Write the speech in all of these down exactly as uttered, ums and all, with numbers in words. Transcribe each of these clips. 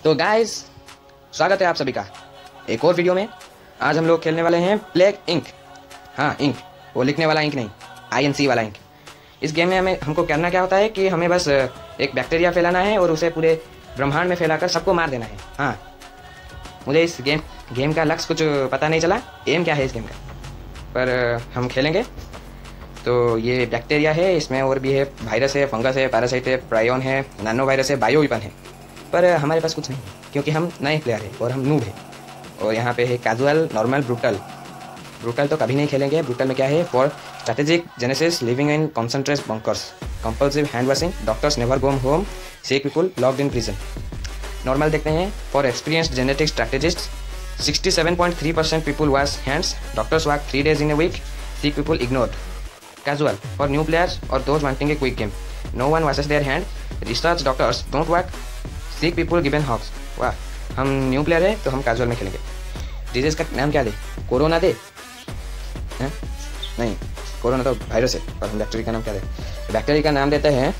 तो गाइस, स्वागत है आप सभी का एक और वीडियो में। आज हम लोग खेलने वाले हैं प्लेग इंक। हाँ, इंक, वो लिखने वाला इंक नहीं, आई एन सी वाला इंक। इस गेम में हमें हमको करना क्या होता है कि हमें बस एक बैक्टीरिया फैलाना है और उसे पूरे ब्रह्मांड में फैलाकर सबको मार देना है। हाँ, मुझे इस गेम गेम का लक्ष्य कुछ पता नहीं चला, एम क्या है इस गेम का, पर हम खेलेंगे। तो ये बैक्टीरिया है, इसमें और भी है, वायरस है, फंगस है, पैरासाइट है, प्रायोन है, नैनो वायरस है, बायो वेपन है, पर हमारे पास कुछ नहीं क्योंकि हम नए प्लेयर हैं और हम नूब हैं। और यहाँ पे है कैजुअल, नॉर्मल, ब्रूटल। ब्रूटल तो कभी नहीं खेलेंगे। ब्रूटल में क्या है? For strategic genesis, living in concentrate bunkers, compulsive hand washing, doctors never go home, sick people locked in prison. Normal देखते हैं। For experienced genetic strategist, sixty seven point three percent people wash hands, doctors work three days in a week, sick people ignored. Casual, for new players or those wanting a quick game, no one washes their hand, research doctors don't work, sick people given hugs। वाह, हम new player है तो हम casual में खेलेंगे। Disease का नाम क्या दे? कोरोना दे? हैं? नहीं, कोरोना तो वायरस है, और हम बैक्टीरिया का नाम क्या दे? बैक्टीरिया का नाम देते हैं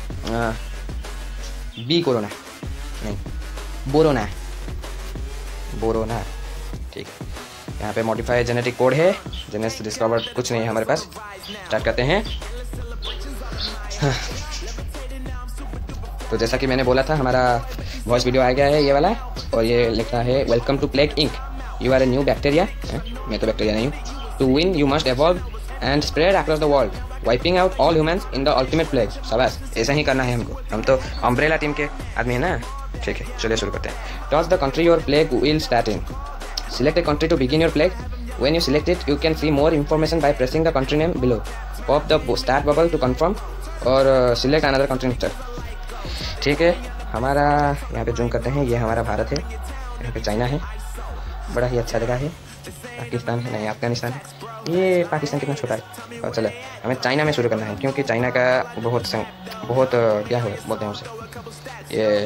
बी कोरोना, नहीं, बोरोना। बोरोना, ठीक है। यहाँ पे मॉडिफाइड जेनेटिक कोड है, जेनेस डिस्कवर्ड कुछ नहीं है हमारे पास। स्टार्ट करते हैं। हाँ। तो जैसा कि मैंने बोला था, हमारा वॉइस वीडियो आ गया है ये वाला, और ये लिखा है welcome to Plague Inc, you are a new bacteria. मैं तो बैक्टीरिया नहीं हूँ। To win you must evolve and spread across the world, wiping out all humans in the ultimate plague. शाबाश, ऐसा ही करना है हमको, हम तो अम्ब्रेला टीम के आदमी है ना। ठीक है, चलिए शुरू करते हैं। Toss the country your plague will start in. Select a country to begin your plague. When you select it, you can see more information by pressing the country name below. Pop the start bubble to confirm or uh, select another country instead. ठीक है, हमारा यहाँ पे zoom करते हैं। ये हमारा भारत है, यहाँ पे चाइना है, बड़ा ही अच्छा जगह है। पाकिस्तान है, नहीं अफगानिस्तान है। ये पाकिस्तान कितना छोटा है। और चलो, हमें चाइना में शुरू करना है क्योंकि चाइना का बहुत संग, बहुत क्या हो बोलते हैं उसे, ये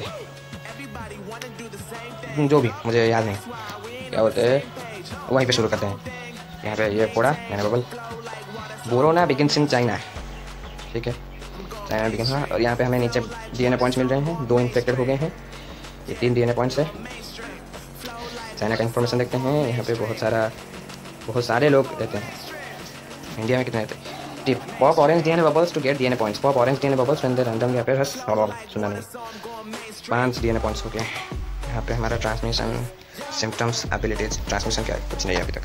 जो भी मुझे याद नहीं क्या बोलते हैं, वहीं पे शुरू करते हैं। यहाँ पे ये फोड़ा मैंने bubble. Borona begins in China, ठीक है, चाइना बिगिन हुआ। और यहाँ पे हमें नीचे डीएनए पॉइंट्स मिल रहे हैं, दो इन्फेक्टेड हो गए हैं, ये तीन डीएनए पॉइंट्स है। चाइना का इन्फॉर्मेशन देखते हैं। यहाँ पे बहुत सारा बहुत सारे लोग रहते हैं। इंडिया में कितने रहते हैं? Tip, pop orange DNA bubbles to get DNA points. Pop orange DNA bubbles when they randomly appear. हस सुना नहीं। पांच डीएनए पॉइंट्स हो गए। यहाँ पे हमारा ट्रांसमिशन, सिम्टम्स, एबिलिटीज। ट्रांसमिशन क्या है? कुछ नहीं है अभी तक।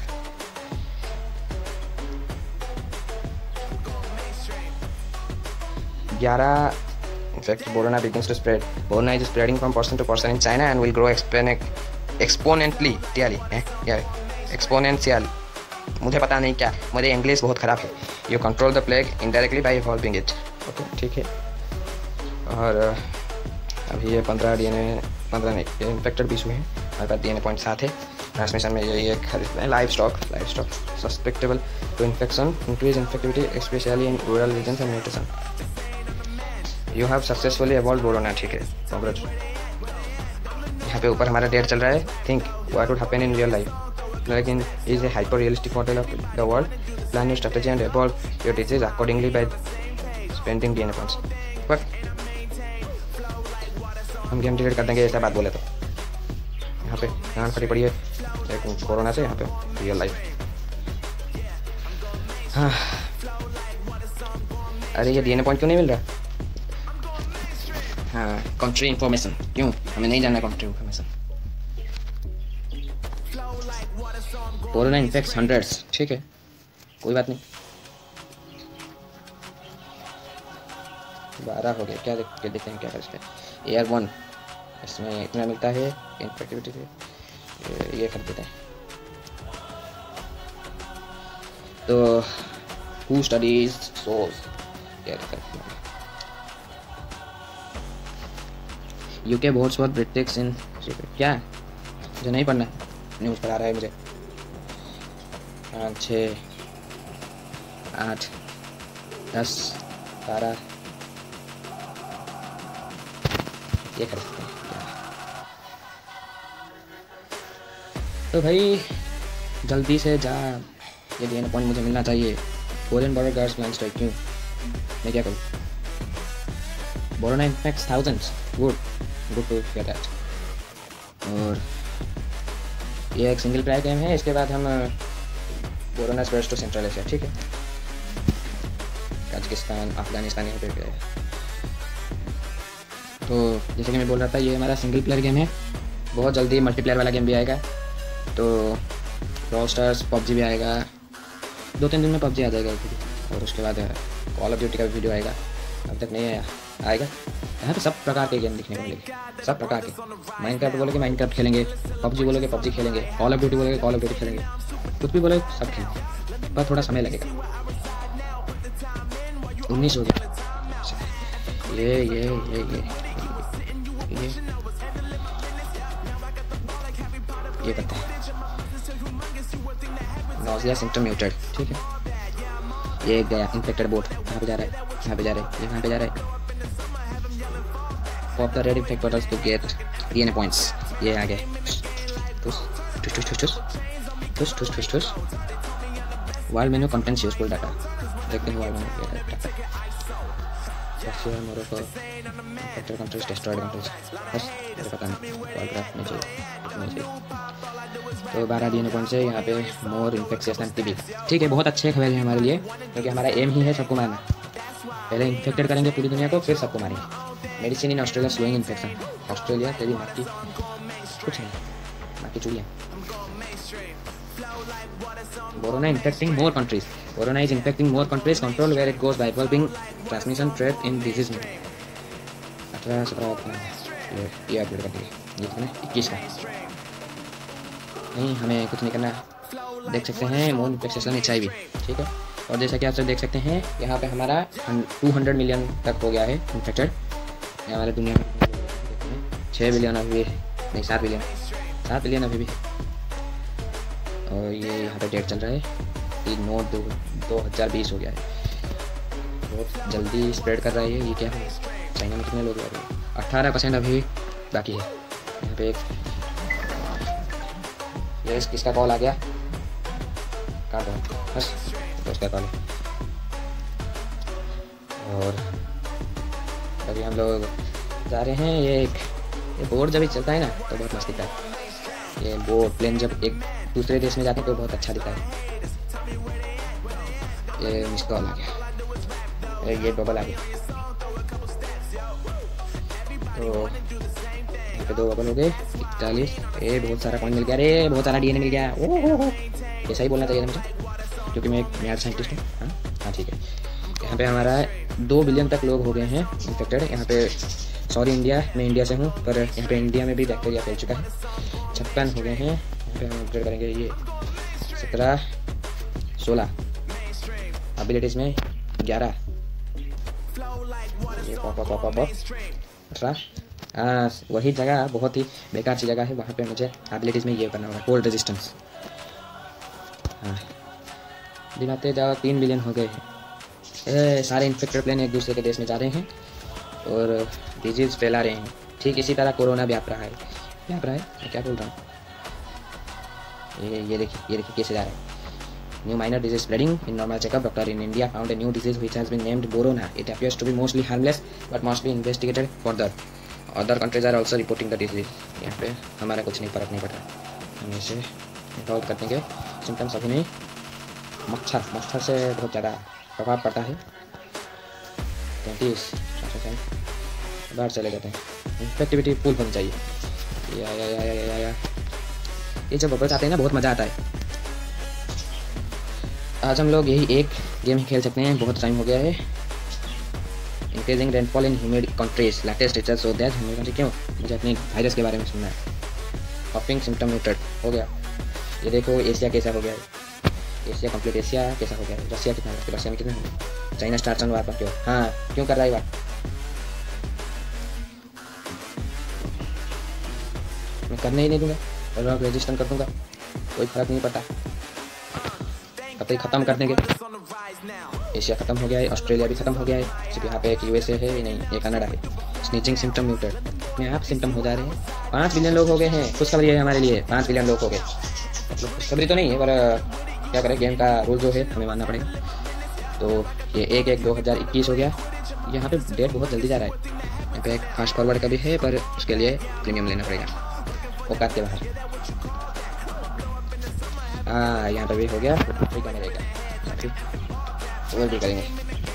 ग्यारह in fact Borona begins to spread. Borona is spreading from person to person in China and will grow exponentially clearly exponential. मुझे पता नहीं क्या, मुझे इंग्लिश बहुत ख़राब है। You control the plague indirectly by evolving it. Okay, ठीक है। और अभी ये पंद्रह डी एन ए पंद्रह नहीं, ये इन्फेक्टेड बीस हुए हैं। हमारे पास डीएनए पॉइंट सात है। ट्रांसमिशन में ये एक livestock livestock susceptible to infection, increase infectivity specially in rural regions and mutation. You have successfully evolve Borona, ठीक है, कांग्रेचुलेशन। यहाँ पे ऊपर हमारा डेट चल रहा है। Think what would happen in real life, लेकिन is a hyper realistic model of the world. Plan your strategy and evolve your disease accordingly by spending DNA points. But हम गेम डिलीट कर देंगे ऐसा बात बोले तो। यहाँ पे यहाँ खड़ी पड़ी है एक कोरोना से, यहाँ पे रियल लाइफ। हाँ, अरे ये डीएनए पॉइंट क्यों नहीं मिल रहा? हाँ, कंट्री इंफॉर्मेशन क्यों? हमें नहीं जानना country information. Corona infects hundreds, ठीक है, कोई बात नहीं। बारह हो गए, क्या देख देखते हैं क्या कर सकते हैं। एयर वन, इसमें इतना मिलता है इन्फेक्टिविटी से, ये कर देते हैं। तो who studies source, UK boards for Brits in क्या? मुझे नहीं पढ़ना, न्यूज़ पर आ रहा है मुझे। पाँच, छः, आठ, दस, बारह, ये कर सकते हैं। तो भाई जल्दी से जा, ये डीएनए पॉइंट मुझे मिलना चाहिए। Korean border guards plan strike क्यों? मैं क्या करूँ? Borona infects thousands, good good to get that. और ये एक सिंगल प्लेयर गेम है। इसके बाद हम Borona spreads to central Asia, ठीक है, कजाकिस्तान, अफगानिस्तान यहाँ पे गए। तो जैसे कि मैं बोल रहा था, ये हमारा सिंगल प्लेयर गेम है। बहुत जल्दी मल्टीप्लेयर वाला गेम भी आएगा। तो ब्राwl स्टार्स, पबजी भी आएगा, दो तीन दिन में पबजी आ जाएगा। और उसके बाद कॉल ऑफ ड्यूटी का भी वीडियो आएगा, अब तक नहीं आया, आएगा। यहाँ पे सब प्रकार के गेम दिखने को मिलेंगे, सब प्रकार के। माइनक्राफ्ट बोलोगे माइनक्राफ्ट खेलेंगे, पबजी बोलोगे पबजी खेलेंगे, कॉल ऑफ ड्यूटी बोलोगे कॉल ऑफ ड्यूटी खेलेंगे, कुछ भी बोलोगे सब खेलेंगे, पर थोड़ा समय लगेगा। उन्नीस हो गया। ये ये ये ये ये ये करते हैं नॉजिया सिम्पटम म्यूटेड, ठीक है। ये गया इन्फेक्टेड बोट, कहाँ पे जा रहा है, यहाँ पे जा रहा है, ये कहाँ पे जा रहा है। Pop the red infect bottles to get DNA points. ये आ गए, ठुस ठुस ठुस ठुस ठुस ठुस ठुस ठुस ठुस। World menu contents useful data, देखते हैं world menu data. Russia, Morocco, infected countries, destroyed countries, बस मुझे पता नहीं, वर्ल्ड ग्राफ नहीं चाहिए, नहीं चाहिए। तो बारह डीएनए पॉइंट से यहाँ पे मोर इन्फेक्शन टीबी, ठीक है। बहुत अच्छे खबर है हमारे लिए, क्योंकि हमारा एम ही है सबको मारना। पहले इन्फेक्टेड करेंगे पूरी दुनिया को, फिर सबको मारेंगे। Medicine in Australia slowing infection. Australia तेरी माँ की कुछ नहीं, माँ की चूड़ियाँ। Borona infecting more countries. Borona is infecting more countries. Control where it goes by evolving transmission threat in disease में। अठारह सत्रह ये ये अपडेट कर दिए, ये कितना इक्कीस का। नहीं, हमें कुछ नहीं करना। देख सकते हैं more infection H I V, ठीक है। और जैसा कि आप सब देख सकते हैं, यहाँ पे हमारा टू हंड्रेड मिलियन तक हो गया है इन्फेक्टेड हमारे दुनिया में। छः बिलियन अभी नहीं, सात बिलियन सात बिलियन अभी भी। और ये यहाँ पे डेट चल रहा है कि नौ दो दो हज़ार बीस हो गया है। बहुत जल्दी स्प्रेड कर रहा है ये क्या है। चाइना में कितने लोग हैं? अट्ठारह परसेंट अभी बाकी है। यहाँ पे एक ये किसका कॉल आ गया, काट दो बस, तो उसका कॉल है। और अभी हम लोग जा रहे हैं। ये एक ये बोर्ड जब भी चलता है ना तो बहुत मस्त दिखता है। ये बोर्ड प्लेन जब एक दूसरे देश में जाते हैं तो बहुत अच्छा दिखता है। ये मिस कॉल आ गया, ये बबल आ गया। तो यहाँ पे दो बबल हो गए, इकतालीस। ये बहुत सारा कॉइन मिल गया, अरे बहुत सारा डीएनए मिल गया। ओह ऐसा ही बोलना चाहिए मुझे, क्योंकि मैं एक मैड साइंटिस्ट हूँ। हाँ हाँ ठीक है। यहाँ पे हमारा दो बिलियन तक लोग हो गए हैं इन्फेक्टेड। यहाँ पे सॉरी इंडिया, मैं इंडिया से हूँ, पर यहाँ पे इंडिया में भी बैक्टीरिया फैल चुका है। छप्पन हो गए हैं। यहाँ पे हम अपडेट करेंगे। ये सत्रह सोलह एबिलिटीज़ में ग्यारह, ये पॉप पॉप पॉप पॉप अठारह। हाँ वही जगह बहुत ही बेकार सी जगह है, वहाँ पे मुझे एबिलिटीज़ में ये करना होगा, कोल्ड रेजिस्टेंस। हाँ दिखाते जाओ, तीन बिलियन हो गए हैं। सारे इन्फेक्टेड प्लेन एक दूसरे के देश में जा रहे हैं और डिजीज़ फैला रहे हैं। ठीक इसी तरह कोरोना व्याप रहा है, व्याप रहा है मैं क्या बोल रहा हूँ। ये ये देखिए ये देखिए कैसे जा रहा है। New minor disease spreading in normal checkup, doctor in India found a new disease which has been named Borona. It appears to be mostly harmless but must be investigated further. Other countries are also reporting the disease. यहाँ पे हमारा कुछ नहीं फर्क नहीं पड़ रहा। हम इसे सॉल्व कर देंगे। सिम्टम्स अभी नहीं। मच्छर मच्छर से बहुत ज़्यादा प्रभाव पड़ता है। तैंतीस बाहर चले जाते हैं। इन्फेक्टिविटी फुल होनी चाहिए। या या या या या या ये जब बबल्स आते हैं ना बहुत मज़ा आता है। आज हम लोग यही एक गेम ही खेल सकते हैं, बहुत टाइम हो गया है। Increasing rainfall in humid countries, latest research show that humid country. क्यों मुझे अपने वायरस के बारे में सुनना है। हॉपिंग सिम्टम म्यूटेड हो गया। ये देखो एशिया कैसा हो गया है। एशिया कंप्लीट एशिया कैसा हो गया है। रशिया कितना है, रशिया में कितना है। चाइना स्टार्ट वार पर क्यों, हाँ क्यों कर रहा है बात। मैं करने ही नहीं दूंगा और मैं रजिस्टर कर दूंगा, कोई फर्क नहीं पड़ता। कब तक ख़त्म कर देंगे। एशिया ख़त्म हो गया है, ऑस्ट्रेलिया भी ख़त्म हो गया है। सिर्फ यहाँ पे एक यूएसए है, नहीं ये कनाडा है। स्नीचिंग सिम्टम म्यूटेड, अपने आप सिम्टम हो जा रहे हैं। पाँच बिलियन लोग हो गए हैं। खुशखबरी है हमारे लिए, पाँच बिलियन लोग हो गए। मतलब खुशखबरी तो नहीं है, पर क्या करें, गेम का रूल जो है हमें मानना पड़ेगा। तो ये एक एक दो हज़ार इक्कीस हो गया। यहाँ पे डेट बहुत जल्दी जा रहा है। यहाँ पे एक फास्ट फॉरवर्ड का भी है, पर उसके लिए प्रीमियम लेना पड़ेगा। औकात के बाहर। हाँ यहाँ पे भी हो गया, ठीक है रहेगा, ठीक और भी करेंगे।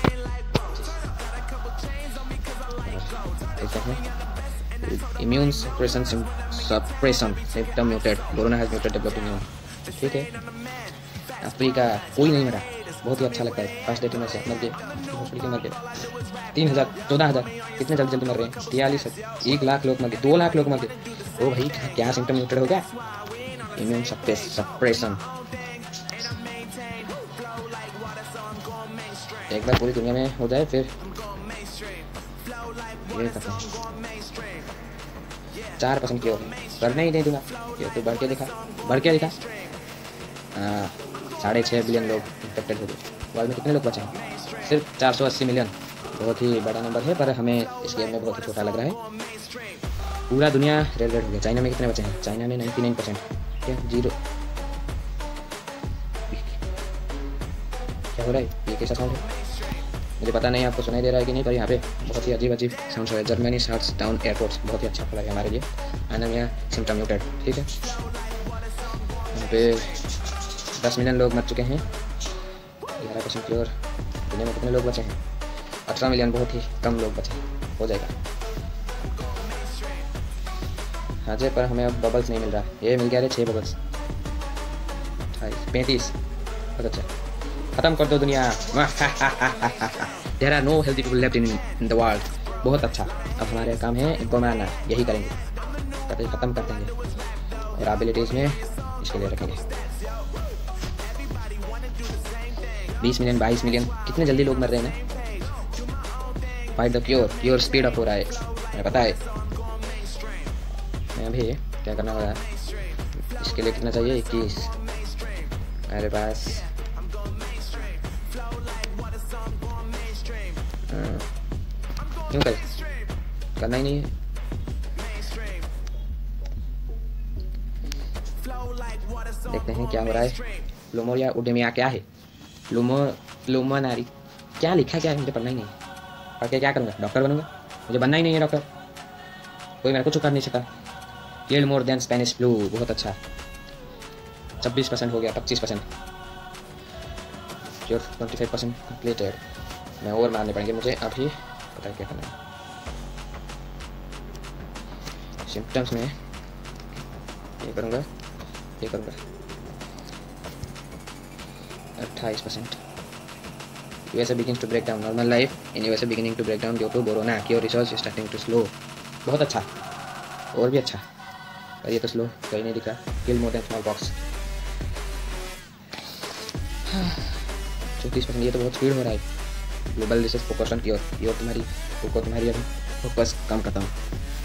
Immune suppression suppression symptom muted, corona has muted developed immune. ठीक है, अफ्रीका कोई नहीं मरा, बहुत ही अच्छा लगता है। फर्स्ट डे में से मर गए, हॉस्पिटल के मर गए तीन हज़ार चौदह हज़ार कितने जल्दी जल्दी मर रहे हैं। तियालीस एक लाख लोग मर गए, दो लाख लोग मर गए। ओ भाई क्या सिम्टम म्यूटेड हो गया, इम्यून सप्रेशन। एक बार पूरी दुनिया में हो जाए फिर ये करते हैं। चार परसेंट क्यों करने ही नहीं दूंगा, ये तो बढ़ के दिखा बढ़ के दिखा साढ़े छः बिलियन लोग इन्फेक्टेड हो गए। वर्ल्ड में कितने लोग बचे हैं? सिर्फ चार सौ अस्सी मिलियन। बहुत ही बड़ा नंबर है, पर हमें इस गेम में बहुत ही छोटा लग रहा है। पूरा दुनिया रेड रेड हो गया। चाइना में कितने बचे हैं? चाइना में नाइन्टी नाइन परसेंट क्या जीरो। क्या हो रहा है? ये कैसा साउंड है? मुझे पता नहीं आपको सुनाई दे रहा है कि नहीं, पर यहाँ पे बहुत ही अजीब अजीब साउंड हो रहा है। जर्मनी शट्स डाउन एयरपोर्ट्स, बहुत ही अच्छा खुला है हमारे लिए। Anaemia symptom muted. ठीक है, यहाँ पे दस मिलियन लोग मर चुके हैं। ग्यारह परसेंट की ओर। दुनिया में कितने लोग बचे हैं? अठारह मिलियन, बहुत ही कम लोग बचे। हो जाएगा। हाँ जी, पर हमें अब बबल्स नहीं मिल रहा। ये मिल गया रे छः बबल्स। अट्ठाईस पैंतीस, बहुत अच्छा। खत्म कर दो दुनिया। There are no healthy people left in in the world. बहुत अच्छा। अब हमारे काम है इनको मारना, यही करेंगे, कभी खत्म कर देंगे। और एबिलिटीज में इसके लिए रखेंगे बीस मिलियन बाईस मिलियन। कितने जल्दी लोग मर रहे हैं ना। Fight the cure, cure speed up हो रहा है, मुझे पता है। मैं भी क्या करना होगा इसके लिए। कितना चाहिए? इक्कीस मेरे पास। क्यों कर करना ही नहीं है। देखते हैं क्या हो रहा है। लुमोरिया उडेमिया क्या है? लुमो लुमोनारी क्या लिखा क्या है? मुझे पढ़ना ही नहीं है। पढ़ के क्या करूँगा? डॉक्टर बनूंगा? मुझे बनना ही नहीं है डॉक्टर। कोई मेरे को चुका नहीं सकता। Killed more than Spanish flu, बहुत अच्छा। छब्बीस परसेंट हो गया, पच्चीस percent. Twenty five percent completed. मैं और मारने पड़ेंगे मुझे अभी, पता है क्या करना है। सिम्टम्स में ये करूँगा, ये करूँगा। अट्ठाईस percent. USA begins to break down, normal life in USA beginning to break down due to Borona, cure research starting to slow. बहुत अच्छा, और भी अच्छा, पर ये तो स्लो कहीं नहीं दिखा। Kill more than smallpox, चौंतीस परसेंट। ये तो बहुत स्पीड हो रहा है। Global research focus on cure, cure तुम्हारी फोकस तुम्हारी अभी फोकस कम करता हूँ।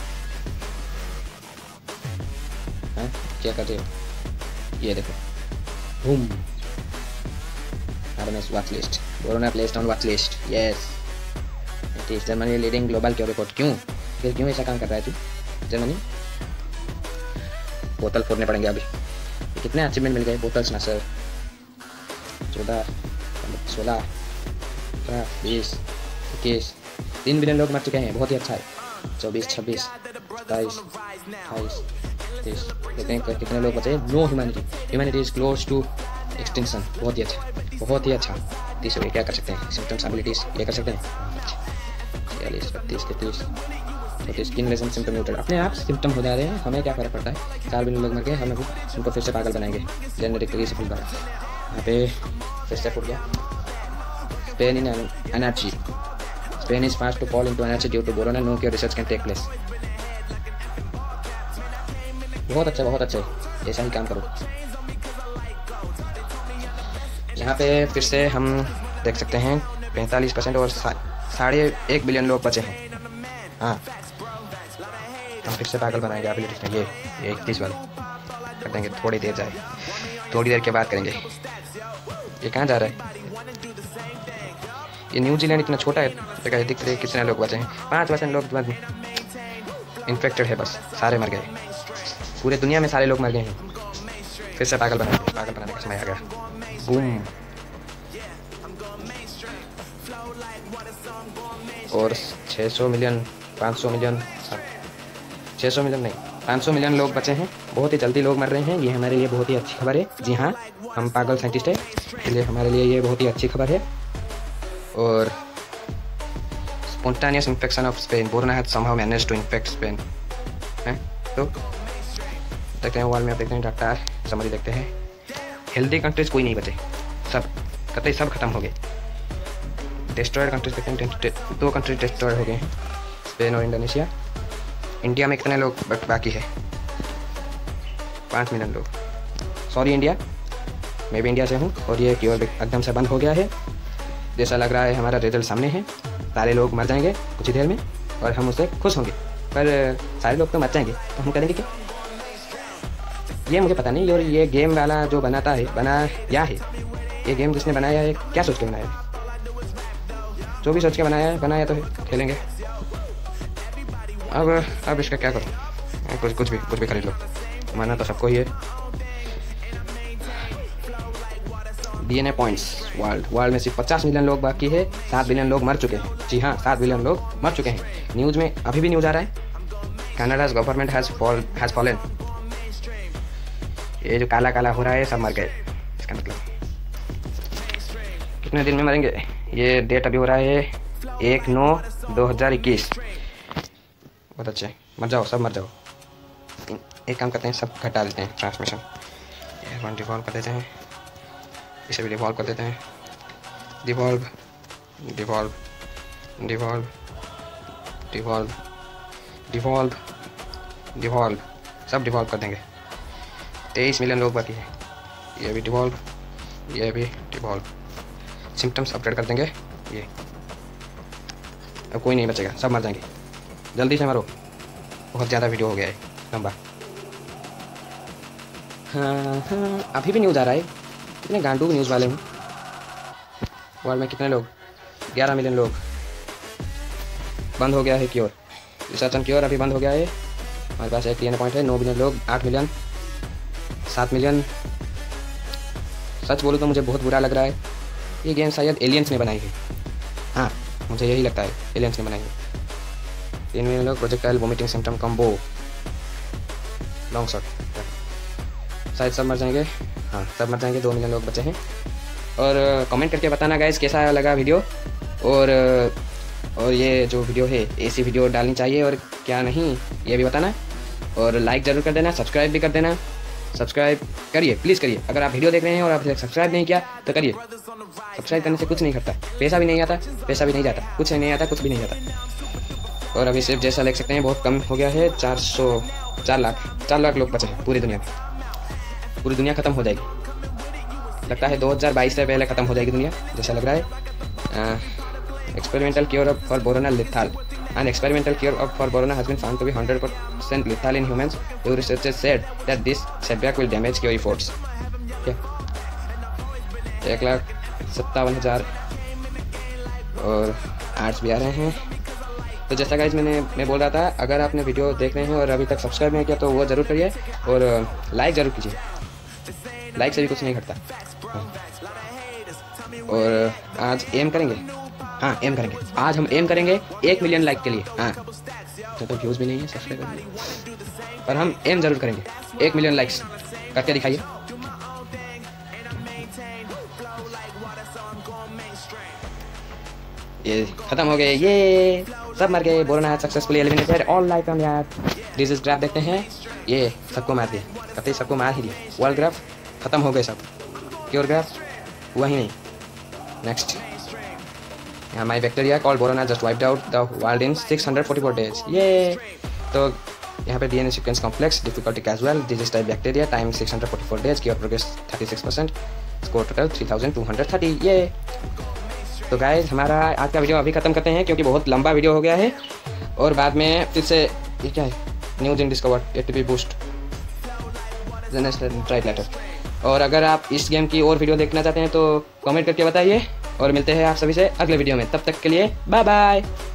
हाँ क्या करते हो? ये देखो, boom. RMS watch list, Borona placed on watch list. Yes, it is Germany leading global cure report. क्यों फिर क्यों ऐसा काम कर रहा है तू जर्मनी? बोतल फोड़ने पड़ेंगे अभी। कितने अचीवमेंट मिल गए बोतल्स ना सर। चौदह सोलह सत्रह बीस इक्कीस, तीन बिलियन लोग मर चुके हैं। बहुत ही अच्छा है। चौबीस छब्बीस सत्ताईस अट्ठाईस तीस। देखते हैं कितने लोग बचे। No humanity, humanity is close to extinction. बहुत ही अच्छा, बहुत ही अच्छा। तीस हो गए, क्या कर सकते हैं? सिम्टम्स एबिलिटीज ये कर सकते हैं। छियालीस बत्तीस तैंतीस तो स्किन लेसन सिम्टम म्यूटेड। अपने आप सिम्टम हो जा रहे हैं, हमें क्या फर्क पड़ता है? चार बिलियन लोग मर गए, हम अभी उनको फिर से पागल बनाएंगे। जेनेटिकली से फुल बार यहाँ पे फिर से फुट गया। Spain in energy, Spain is fast to fall into energy due to Borona, no cure research can take place. बहुत अच्छा, बहुत अच्छा, ऐसा ही काम करो। यहाँ पे फिर से हम देख सकते हैं पैंतालीस परसेंट और साढ़े एक बिलियन लोग बचे हैं। हाँ, हम फिर से पागल बनाएंगे एबिलिटी में। ये ये इकतीस वाले कर देंगे। थोड़ी देर जाए, थोड़ी देर के बाद करेंगे। ये कहाँ जा रहा है? ये न्यूजीलैंड इतना छोटा है, तो दिख रहे कितने लोग बचे हैं? पाँच परसेंट लोग इन्फेक्टेड है, बस सारे मर गए। पूरे दुनिया में सारे लोग मर गए हैं। फिर से पागल बनाएंगे, पागल बनाने का समय आ गया। बूम। और छः सौ मिलियन, पाँच सौ मिलियन, छः सौ मिलियन नहीं, पाँच सौ मिलियन लोग बचे हैं, बहुत ही जल्दी लोग मर रहे हैं। ये हमारे लिए बहुत ही अच्छी खबर है। जी हाँ, हम पागल साइंटिस्ट हैं, इसलिए हमारे लिए ये बहुत ही अच्छी खबर है। और spontaneous infection of Spain, Borona has somehow managed to infect Spain है। तो देखते हैं वॉल में, आप देखते हैं डाटा समरी देखते हैं। हेल्दी कंट्रीज कोई नहीं बचे, सब कतई सब खत्म हो गए। डिस्ट्रॉयड कंट्रीज देखते हैं, दो कंट्री डिस्ट्रॉय हो गए हैं, स्पेन और इंडोनेशिया। इंडिया में कितने लोग बाकी है? पाँच मिलियन लोग। सॉरी इंडिया, मैं भी इंडिया से हूँ और ये क्योर एकदम से बंद हो गया है। जैसा लग रहा है हमारा रिजल्ट सामने है, सारे लोग मर जाएंगे कुछ ही देर में और हम उससे खुश होंगे। पर सारे लोग तो मर जाएंगे तो हम करेंगे क्या? ये मुझे पता नहीं। और ये गेम वाला जो बनाता है, बना क्या है ये गेम, जिसने बनाया है क्या सोच के बनाया है? जो भी सोच के बनाया है, बनाया तो है, खेलेंगे। अब अब इसका क्या करूँ? कुछ कुछ भी कुछ भी खरीद लो, माना तो सबको ही है। डीएनए पॉइंट्स वर्ल्ड वर्ल्ड में सिर्फ पचास मिलियन लोग बाकी है, सात बिलियन लोग मर चुके हैं। जी हाँ, सात बिलियन लोग मर चुके हैं। न्यूज़ में अभी भी न्यूज़ आ रहा है, Canada's government has fall has fallen. ये जो काला काला हो रहा है सब मर गए। इसका मतलब कितने दिन में मरेंगे? ये डेट अभी हो रहा है एक नौ दो हज़ार इक्कीस। बहुत अच्छे, मर जाओ, सब मर जाओ। एक काम करते हैं, सब घटा देते हैं ट्रांसमिशन, ये वन डिवॉल्व कर देते हैं, इसे भी डिवॉल्व कर देते हैं। Devolve devolve devolve devolve devolve devolve सब डिवॉल्व कर देंगे। तेईस मिलियन लोग बाकी है, ये भी डिवॉल्व, ये भी डिवॉल्व। सिम्टम्स अपडेट कर देंगे। ये अब कोई नहीं बचेगा, सब मर जाएंगे। जल्दी से मरो, बहुत ज़्यादा वीडियो हो गया है लंबा। हाँ हाँ, अभी भी न्यूज़ आ रहा है। कितने गांडू न्यूज़ वाले हैं। वर्ल्ड में कितने लोग? ग्यारह मिलियन लोग। बंद हो गया है क्योर, रिसर्च ऑन क्योर अभी बंद हो गया है। हमारे पास एक डीएनए पॉइंट है। नौ मिलियन लोग, आठ मिलियन, सात मिलियन। सच बोलूँ तो मुझे बहुत बुरा लग रहा है। ये गेम शायद एलियंस ने बनाई है। हाँ, मुझे यही लगता है, एलियंस ने बनाई है। तीन मिलियन लोग, projectile vomiting symptom combo, long shot, शायद सब मर जाएंगे। हाँ, सब मर जाएंगे। दो मिलियन लोग बचे हैं। और कमेंट करके बताना गाइस कैसा लगा वीडियो। और और ये जो वीडियो है ऐसी वीडियो डालनी चाहिए और क्या नहीं, ये भी बताना। और लाइक ज़रूर कर देना, सब्सक्राइब भी कर देना। सब्सक्राइब करिए, प्लीज़ करिए। अगर आप वीडियो देख रहे हैं और आपने सब्सक्राइब नहीं किया तो करिए। सब्सक्राइब करने से कुछ नहीं करता, पैसा भी नहीं आता, पैसा भी नहीं जाता, कुछ नहीं आता, कुछ भी नहीं जाता। और अभी सिर्फ जैसा देख सकते हैं बहुत कम हो गया है। चार सौ चार लाख चार लाख लोग बचे हैं पूरी दुनिया में। पूरी दुनिया ख़त्म हो जाएगी, लगता है दो हज़ार बाईस से पहले ख़त्म हो जाएगी दुनिया, जैसा लग रहा है। Experimental cure for Borona lethal, an experimental cure for Borona has been found to be hundred percent lethal in humans. The researchers said that this setback will damage cure efforts. एक लाख सत्तावन हज़ार और आर्ट्स भी आ रहे हैं। तो जैसा guys मैंने मैं बोल रहा था, अगर आपने वीडियो देख रहे हैं और अभी तक सब्सक्राइब नहीं किया तो वो ज़रूर करिए और लाइक ज़रूर कीजिए। लाइक से भी कुछ नहीं घटता। और आज एम करेंगे, हाँ एम करेंगे, आज हम एम करेंगे एक मिलियन लाइक के लिए। हाँ, तो, तो व्यूज़ भी नहीं है, सब्सक्राइब करेंगे, पर हम एम ज़रूर करेंगे एक मिलियन लाइक्स करके दिखाइए। ये खत्म हो गए, ये सब मर गए। Borona successfully eliminated all life on earth. Disease graph देखते हैं, ये सबको मार दिया, कतई सबको मार ही दिया। वर्ल्ड ग्राफ खत्म हो गए सब, क्योर ग्राफ हुआ ही नहीं। नेक्स्ट, यहाँ my bacteria called Borona just wiped out the world in six hundred forty four days. ये तो यहाँ पे DNA sequence complex, difficulty casual, disease type bacteria, time six hundred forty four days, cure progress thirty six percent, score total three thousand two hundred thirty. ये तो guys हमारा आज का video अभी ख़त्म करते हैं क्योंकि बहुत लंबा वीडियो हो गया है। और बाद में फिर से ये क्या है, news in discovered, ATP boost, right letter. और अगर आप इस गेम की और वीडियो देखना चाहते हैं तो कमेंट करके बताइए। और मिलते हैं आप सभी से अगले वीडियो में, तब तक के लिए बाय बाय।